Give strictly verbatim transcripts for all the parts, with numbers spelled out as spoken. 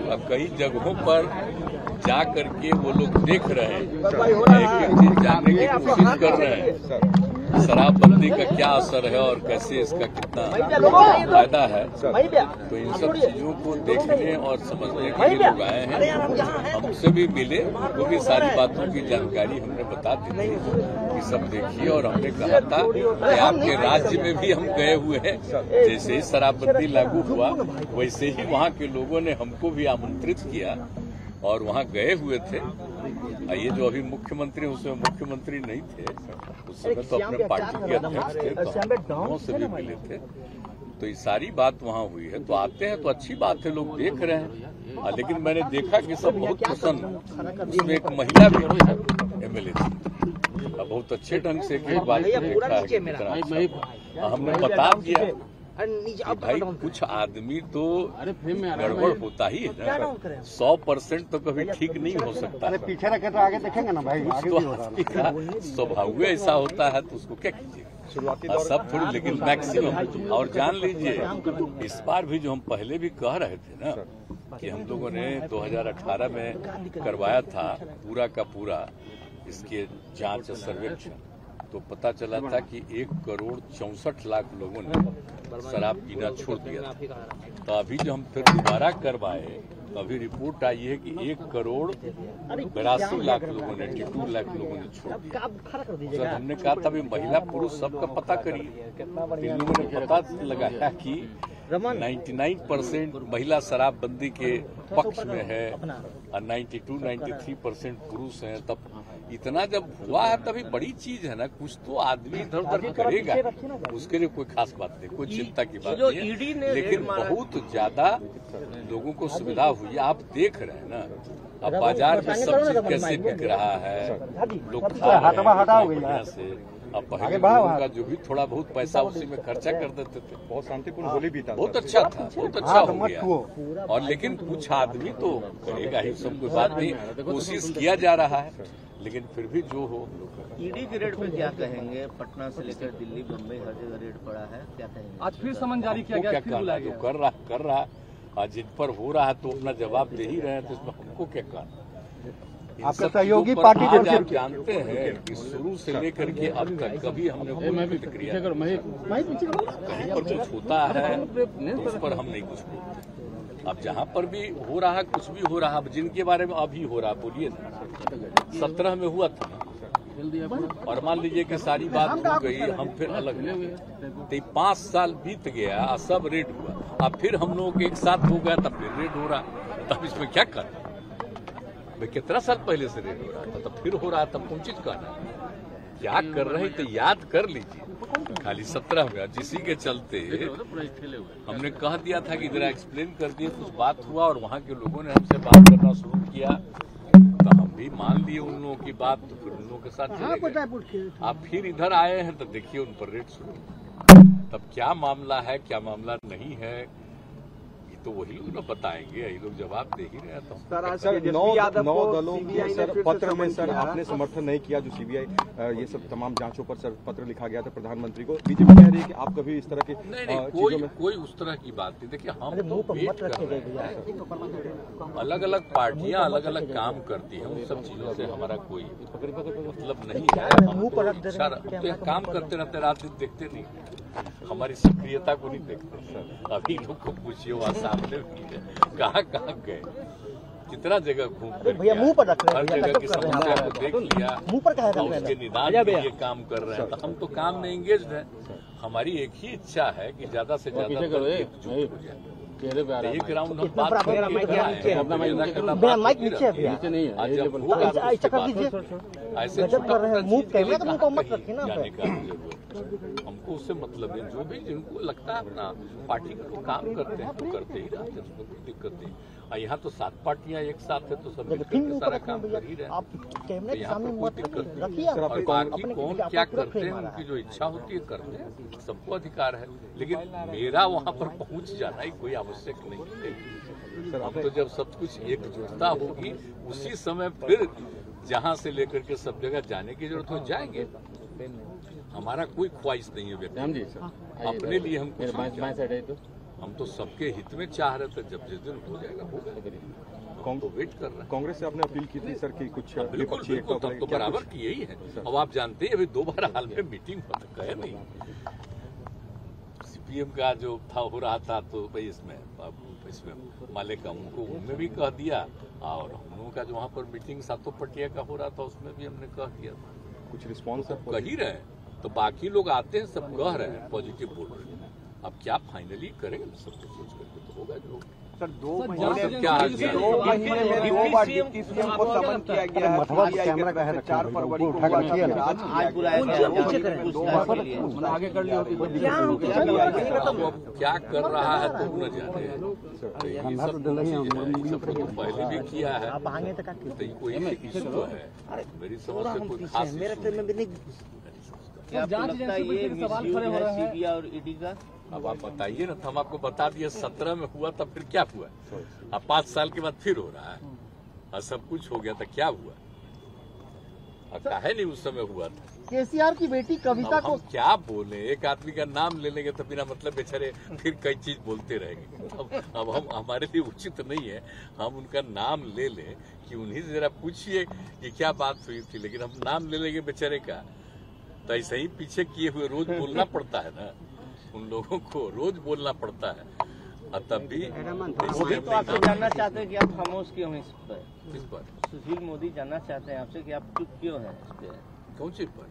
कई जगहों पर जा करके वो लोग देख रहे हैं, एक एक चीज जानने की कोशिश कर रहे हैं शराबबंदी का क्या असर है और कैसे इसका कितना फायदा है। तो इन सब चीजों को देखने और समझने के लिए लोग आए हैं। हमसे भी मिले, वो भी सारी बातों की जानकारी हमने बता दी थी कि सब देखिए। और हमने कहा था कि आपके राज्य में भी हम गए हुए हैं, जैसे ही शराबबंदी लागू हुआ वैसे ही वहाँ के लोगों ने हमको भी आमंत्रित किया और वहाँ गए हुए थे। ये जो अभी मुख्यमंत्री उसमें मुख्यमंत्री नहीं थे, उस समय तो अपने पार्टी के अध्यक्ष थे, तो हम से भी मिले थे। तो ये सारी बात वहाँ हुई है। तो आते हैं तो अच्छी बात है, लोग देख रहे हैं। लेकिन मैंने देखा कि सब बहुत प्रसन्न, उसमें एक महिला भी एमएलए थी, बहुत अच्छे ढंग से एक बात देखा है। हमने बता दिया भाई कुछ आदमी तो गड़बड़ होता ही है ना, सौ परसेंट तो कभी ठीक नहीं हो सकता। पीछे रखे तो आगे देखेंगे ना भाई, तो स्वभाव ऐसा होता है तो उसको क्या कीजिएगा, शुरुआती सब थोड़ी, लेकिन मैक्सिमम। और जान लीजिए इस बार भी जो हम पहले भी कह रहे थे ना कि हम लोगों ने दो हज़ार अठारह में करवाया था पूरा का पूरा इसके जांच सर्वेक्षण, तो पता चला था कि एक करोड़ चौसठ लाख लोगों ने शराब पीना छोड़ दिया था। तो अभी जो हम फिर दोबारा करवाए तो अभी रिपोर्ट आई है कि एक करोड़ बिरासी लाख लोगों ने टू लाख लोगों ने छोड़ दिया। सर हमने कहा था भी महिला पुरुष सबका पता करिए, इन लोगों ने पता लगाया कि निन्यानवे परसेंट महिला शराबबंदी के पक्ष में है और बानवे तिरानवे परसेंट पुरुष हैं। तब इतना जब हुआ है तभी बड़ी चीज है ना, कुछ तो आदमी इधर उधर करेगा, उसके लिए कोई खास बात नहीं, कोई चिंता की बात नहीं है। लेकिन बहुत ज्यादा लोगों को सुविधा हुई, आप देख रहे हैं ना अब बाजार में सब्जी कैसे बिक रहा है, लोग खा रहे हैं से। अब पहले लोगों का जो भी थोड़ा बहुत पैसा उसी में खर्चा कर देते थे। बहुत शांतिपूर्ण होली बीता, बहुत अच्छा था, बहुत अच्छा हो गया। और लेकिन कुछ आदमी तो करेगा ही, सब कोई बात नहीं, कोशिश किया जा रहा है, लेकिन फिर भी जो हो। ईडी के रेड पे क्या कहेंगे? पटना से लेकर दिल्ली बम्बई हर जगह रेड पड़ा है, क्या कहेंगे? आज फिर समन जारी किया गया, क्या करना जो कर रहा कर रहा आज जिन पर हो रहा है तो अपना जवाब दे ही रहे हैं, तो इसमें हमको क्या करना। आपका सहयोगी पार्टी आज आप जानते हैं कि शुरू से लेकर के अब तक कभी हमने कोई प्रतिक्रिया कहीं पर कुछ होता है तो उस पर हम नहीं कुछ बोलते। अब जहाँ पर भी हो रहा है कुछ भी हो रहा है, अब जिनके बारे में अभी हो रहा बोलिए ना, सत्रह में हुआ था और मान लीजिए कि सारी बात हो गई, हम फिर अलग तो पांच साल बीत गया, सब रेड हुआ, अब फिर हम लोग एक साथ हो गया तब फिर रेड हो रहा, तब इसमें क्या करना भाई, कितना साल पहले से रेड हो रहा था तब फिर हो रहा, तब कौन चीज कहना क्या कर रहे तो याद कर लीजिए। खाली सत्रह में जिसी के चलते हमने कह दिया था कि जरा एक्सप्लेन कर दिए, कुछ बात हुआ और वहाँ के लोगों ने हमसे बात करना शुरू किया तो हम भी मान लिए उन लोगों की बात, तो फिर उन लोगों के साथ चले गए। आप फिर इधर आए हैं तो देखिए उन पर रेड शुरू, तब क्या मामला है क्या मामला नहीं है तो वही लोग ना बताएंगे, ये लोग जवाब दे ही रहे हैं। तो सर नौ नौ दलों के सर पत्र में सर आपने समर्थन नहीं किया, जो सीबीआई ये सब तमाम जांचों पर सर पत्र लिखा गया था प्रधानमंत्री को, बीजेपी कह रही है कि आप कभी इस तरह के नहीं, नहीं, कोई में... कोई उस तरह की बात नहीं। देखिए हम तो वेट कर रहे हैं, अलग अलग पार्टियां अलग अलग काम करती हैं, उन सब चीजों से हमारा कोई मतलब नहीं है। हम तो काम करते रहते, रात दिन देखते नहीं, हमारी सक्रियता को नहीं देखते सर। अभी लोग को पूछिए वहाँ सामने कहाँ कहाँ गए, कितना जगह घूम कर हर जगह की समस्या को देख लिया और उसके निदान के लिए काम कर रहे हैं। तो हम तो काम में एंगेज्ड हैं, हमारी एक ही इच्छा है कि ज्यादा से ज्यादा एकजुट हो जाए। एक राउंड हम बात ऐसे हमको उससे मतलब है, जो भी जिनको लगता है अपना पार्टी का तो काम करते हैं तो करते ही रहते हैं, उसमें कोई दिक्कत नहीं। और यहाँ तो सात पार्टियां एक साथ है तो सब मिलकर सारा काम कर ही रहे हैं, तो यहाँ पर कोई दिक्कत नहीं। और बाकी कौन क्या करते हैं उनकी जो इच्छा होती है करते हैं, सबको अधिकार है, लेकिन मेरा वहाँ पर पहुँच जाना ही कोई आवश्यक नहीं है। अब तो जब सब कुछ एकजुटता होगी उसी समय फिर जहाँ से लेकर के सब जगह जाने की जरूरत हो जाएंगे। हमारा कोई ख्वाहिश नहीं है व्यक्ति, अपने लिए हम कुछ, हम तो सबके हित में चाह रहे थे, जब जिस दिन हो जाएगा होगा। हम तो वेट कर रहे हैं। कांग्रेस से आपने अपील की थी सर कि कुछ बिल्कुल विपक्षी बिल्कुल, एकता तब तो बराबर किए ही है। अब आप जानते हैं अभी दो बार हाल में मीटिंग हो तो गए नहीं, सीपीएम का जो था हो रहा था तो भाई इसमें इसमें माले का उनको उनमें भी कह दिया, और हम लोगों का जो वहाँ पर मीटिंग सातों पटिया का हो रहा था उसमें भी हमने कह दिया था। कुछ रिस्पॉन्स कह ही रहे हैं तो बाकी लोग आते हैं सब कह रहे हैं पॉजिटिव बोल रहे हैं। अब क्या फाइनली करेंगे सब कुछ सोच करके तो होगा जो सर। दो महीने क्या हाल दो महीने में दो बार डिप्टी सीएम को समन किया गया है। कैमरा का है चार फरवरी को हुआ था, आज आज बुलाया गया आगे कर लिया क्या कर रहा है तो न जाने। ये सब चीजें सब तो पहले भी किया है तो ये कोई इशू है मेरी समझ से कोई खास क्या आपको लगता है ये मिसयूज है सीबीआई और ईडी का? अब आप बताइए ना, तो हम आपको बता दिए सत्रह में हुआ तब फिर क्या हुआ, अब पाँच साल के बाद फिर हो रहा है और सब कुछ हो गया था क्या हुआ, अब है नहीं उस समय हुआ था। केसीआर की बेटी कविता को क्या बोले, एक आदमी का नाम ले लेंगे तो बिना मतलब बेचारे फिर कई चीज बोलते रहेंगे। अब अब हम हमारे लिए उचित नहीं है हम उनका नाम ले लें कि उन्हीं से जरा पूछिए कि क्या बात हुई थी, लेकिन हम नाम ले लेंगे बेचारे का तो ऐसे ही पीछे किए हुए रोज बोलना पड़ता है ना, उन लोगों को रोज बोलना पड़ता है। और तब भी मोदी तो आपसे जानना चाहते हैं कि आप खामोश क्यों हैं इस पर? किस पर? सुशील मोदी जानना चाहते हैं आपसे कि आप चुप क्यों हैं इस पे? कौन चीज पर?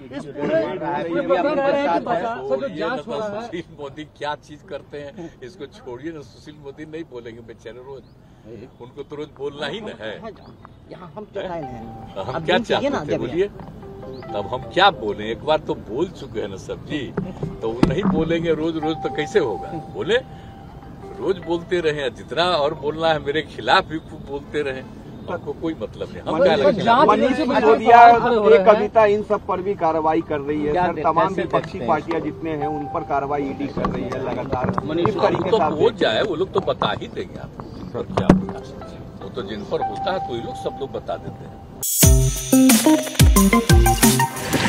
सुशील मोदी क्या चीज करते हैं इसको छोड़िए ना, सुशील मोदी नहीं बोलेंगे बेचारे रोज, उनको तो रोज बोलना ही न है। यहाँ हम हैं हम क्या चाहते थे बोलिए, तब हम क्या बोले, एक बार तो बोल चुके हैं ना सब जी, तो वो नहीं बोलेंगे रोज रोज तो कैसे होगा, बोले रोज बोलते रहे, जितना और बोलना है मेरे खिलाफ भी बोलते रहे, हमको कोई मतलब नहीं। हम क्या मनीष सिसोदिया ये कविता इन सब पर भी कार्रवाई कर रही है सर, तमाम विपक्षी पार्टियां जितने हैं उन पर कार्रवाई ईडी कर रही है लगातार। मनीष तरीके तो हो जाए वो लोग तो बता ही देंगे आपको क्या होगा, वो तो जिन पर होता है तो ये लोग सब लोग बता देते हैं।